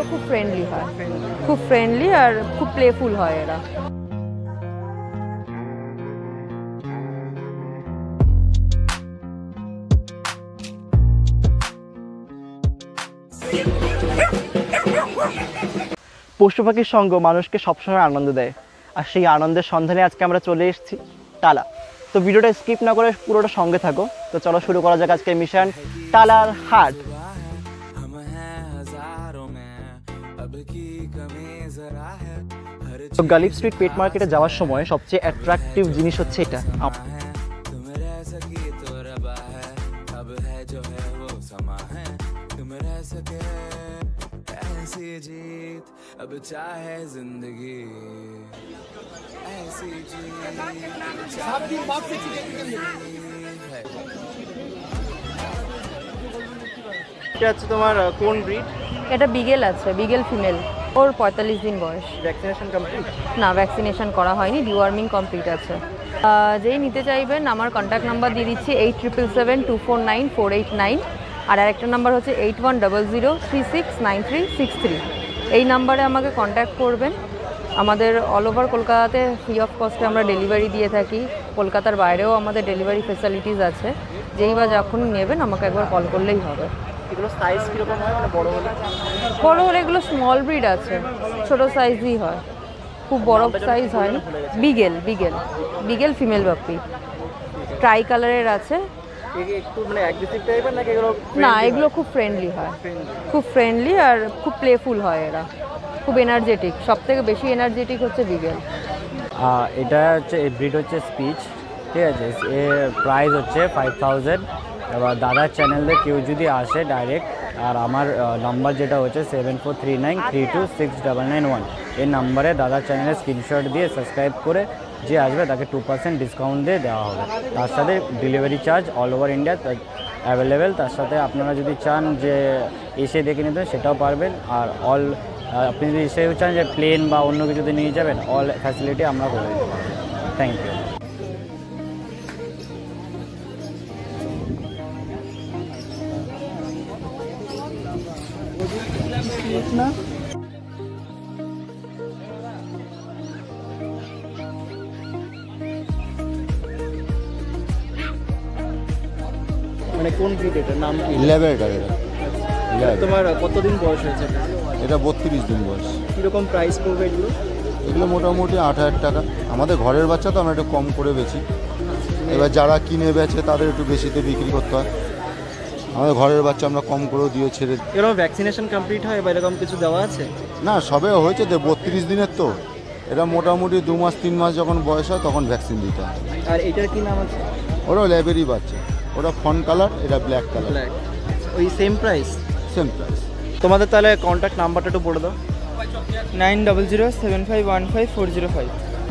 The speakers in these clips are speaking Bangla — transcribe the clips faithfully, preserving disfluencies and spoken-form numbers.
এগুলো খুব ফ্রেন্ডলি হয়, খুব ফ্রেন্ডলি আর খুব প্লেফুল হয় এরা। পশু পাখির সঙ্গ মানুষকে সবসময় আনন্দ দেয়, আর সেই আনন্দের সন্ধানে আজকে আমরা চলে এসেছি টালা। তো ভিডিওটা স্কিপ না করে পুরোটা সঙ্গে থাকো। তো চলো শুরু করা যাক আজকের মিশন টালার হাট। তো গালিব স্ট্রিট পেট মার্কেটে যাওয়ার সময় সবচেয়ে অ্যাট্রাকটিভ জিনিস হচ্ছে এটা। ऐसी जीत अब चाहे जिंदगी ऐसी जीत এটা হচ্ছে তোমার কোন ব্রিড? এটা বিগেল আছে, বিগেল ফিমেল, ওর পঁয়তাল্লিশ দিন বয়স। Vaccination complete? না, ভ্যাকসিনেশন করা হয়নি, ডিওয়ার্মিং কমপ্লিট আছে। যেই নিতে চাইবেন আমার কন্ট্যাক্ট নাম্বার দিয়ে দিচ্ছি eight triple seven two four nine four eight nine, আর আরেকটা নাম্বার হচ্ছে eight one double zero three six nine three six three. এই নাম্বারে আমাকে কন্ট্যাক্ট করবেন। আমাদের অল ওভার কলকাতাতে ফ্রি অফ কস্টে আমরা ডেলিভারি দিয়ে থাকি, কলকাতার বাইরেও আমাদের ডেলিভারি ফেসিলিটিস আছে। যেই বা যখনই নেবেন আমাকে একবার কল করলেই হবে। এগুলো সাইজ কীরকম হয়, মানে বড়ো হলে? বড়ো হলে এগুলো স্মল ব্রিড আছে, ছোটো সাইজই হয়, খুব বড় সাইজ হয় না। Beagle, beagle, beagle female puppy, ট্রাই কালারের আছে। একটু মানে অ্যাগ্রেসিভ টাইপের নাকি এগুলো? না, এগুলো খুব ফ্রেন্ডলি হয়, খুব ফ্রেন্ডলি আর খুব প্লেফুল হয় এরা, খুব এনার্জেটিক। সব থেকে বেশি এনার্জেটিক হচ্ছে বিগেল। এটা হচ্ছে এই ব্রিড হচ্ছে স্পিচ, ঠিক আছে। এর প্রাইস হচ্ছে ফাইভ থাউজেন্ড। এবার দাদার চ্যানেলে কেউ যদি আসে ডাইরেক্ট, আর আমার নাম্বার যেটা হচ্ছে seven four three nine three two six double nine one, এই নাম্বারে দাদার চ্যানেলে স্ক্রিনশট দিয়ে সাবস্ক্রাইব করে যে আসবে তাকে টু পার্সেন্ট ডিসকাউন্ট দিয়ে দেওয়া হবে। তার সাথে delivery charge all over India available. তার সাথে আপনারা যদি চান যে এসে দেখে নিতে সেটাও পারবেন। আর অল আপনি যদি এসেও চান যে প্লেন বা অন্য কিছুতে নিয়ে যাবেন, অল ফ্যাসিলিটি আমরা করে দিতে পারবো। Thank you. না মানে কোন ব্রিড, এটার নাম কি? ল্যাবেটার। এটা তোমার কতদিন বয়স হয়েছে? এটা বত্রিশ দিন বয়স। কীরকম প্রাইস পড়বে এগুলো? এগুলো মোটামুটি আট হাজার টাকা। আমাদের ঘরের বাচ্চা তো আমরা একটু কম করে বেচি। এবার যারা কিনে বেচে তাদের একটু বেশিতে বিক্রি করতে হয়। আমাদের ঘরের বাচ্চা আমরা কম করেও দিয়ে ছেড়ে দিই। এরকম ভ্যাকসিনেশন কমপ্লিট হয় বা এরকম কিছু দেওয়া আছে? না, সবে হয়েছে তো বত্রিশ দিনের, তো এটা মোটামুটি দু মাস তিন মাস যখন বয়স হয় তখন ভ্যাকসিন দিতে হয়। আর এটার কি নাম আছে? ওরাও ল্যাবেরই বাচ্চা, ওটা ফন কালার, এটা ব্ল্যাক কালার। ব্ল্যাক, ওই সেম প্রাইস? Same price. তোমাদের তাহলে কন্ট্যাক্ট নাম্বারটা একটু বলে দাও। Nine double zero seven five one five four zero five.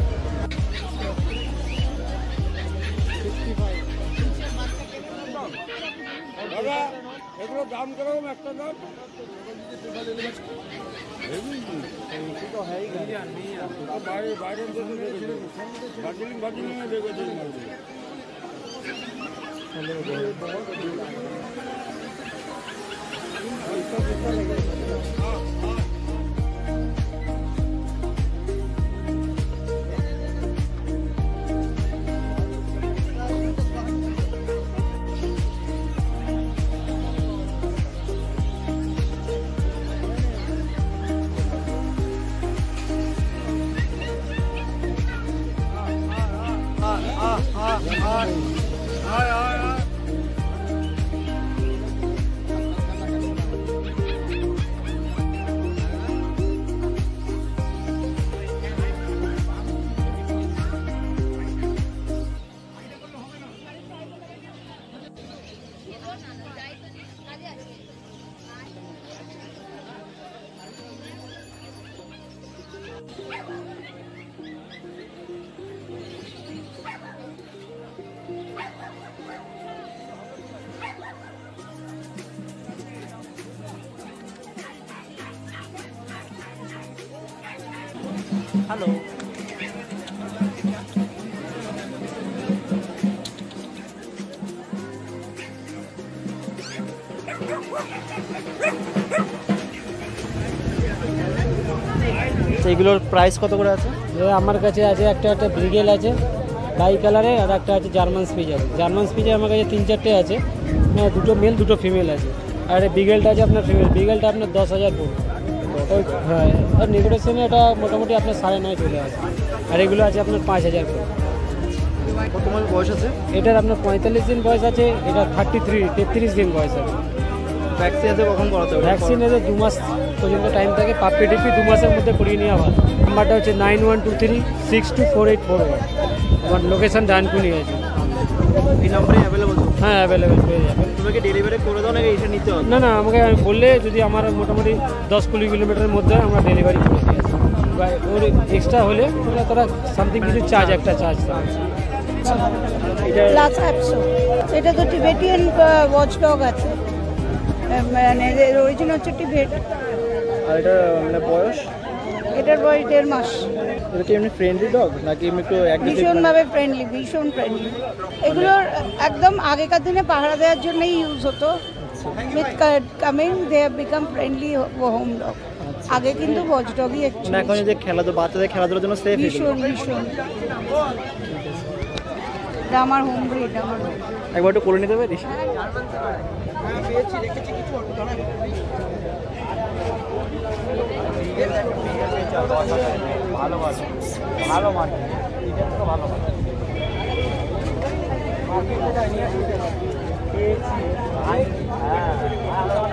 Hello, তো এগুলোর প্রাইস কত করে আছে? আমার কাছে আছে একটা একটা ব্রিগেল আছে বাই কালারে, আর একটা আছে জার্মান স্পিচ আছে। জার্মান স্পিচে আমার কাছে তিন চারটে আছে, হ্যাঁ দুটো মেল দুটো ফিমেল আছে। আর বিগেলটা আছে আপনার ফিমেল, বিগেলটা আপনার দশ হাজার পড়বে। ওই হ্যাঁ, আর নেগোটিয়েশনে এটা মোটামুটি আপনার সাড়ে নয় চলে আসে। আর এগুলো আছে আপনার পাঁচ হাজার করে। কত মাস বয়স আছে? এটার আপনার পঁয়তাল্লিশ দিন বয়স আছে, এটা থার্টি থ্রি তেত্রিশ দিন বয়স আছে। ভ্যাকসিন আছে কখন করাতে হবে? ভ্যাকসিন এতে দু মাস পর্যন্ত টাইম থাকে, পাপ্পি টিপি দু মাসের মধ্যে করিয়ে নেওয়া ভালো। নাম্বারটা হচ্ছে nine one two three six two four eight four one. আমার লোকেশান ডানকুনি আছে। এই নাম্বারে অ্যাভেলেবল? হ্যাঁ অ্যাভেলেবেল পেয়ে যাবেন। তোমাকে ডেলিভারি করে দাও নাকি এসে নিতে হবে? না না, আমাকে বললে যদি আমার মোটামুটি দশ কুড়ি কিলোমিটারের মধ্যে আমরা ডেলিভারি করে দিই। ওর এক্সট্রা হলে ওরা তারা সামথিং কিছু চার্জ, একটা চার্জ এটা প্লাস অ্যাপসো। এটা তো টিবেটিয়ান ওয়াচডগ আছে, মানে এর অরিজিন হচ্ছে টিবেট। আর এটা মানে বয়স? এটার বয়স দেড় মাস। এটা কি এমনি ফ্রেন্ডলি ডগ নাকি এমনি একটু অ্যাগ্রেসিভ? ভীষণভাবে ফ্রেন্ডলি, ভীষণ ফ্রেন্ডলি। এগুলোর একদম আগেকার দিনে পাহারা দেওয়ার জন্যই ইউজ হতো। With coming they have become friendly home dog. আগে কিন্তু ওয়াচডগই মানে অ্যাকচুয়ালি। এখন যে খেলাধুলা, বাচ্চাদের খেলাধুলার জন্য সেফ? ভীষণ ভীষণ। এটা আমার হোম ব্রিড। আমার একবার একটু করে নিতে পারিস? ভালো ভালো ভালো মান, ভালো মান। হ্যাঁ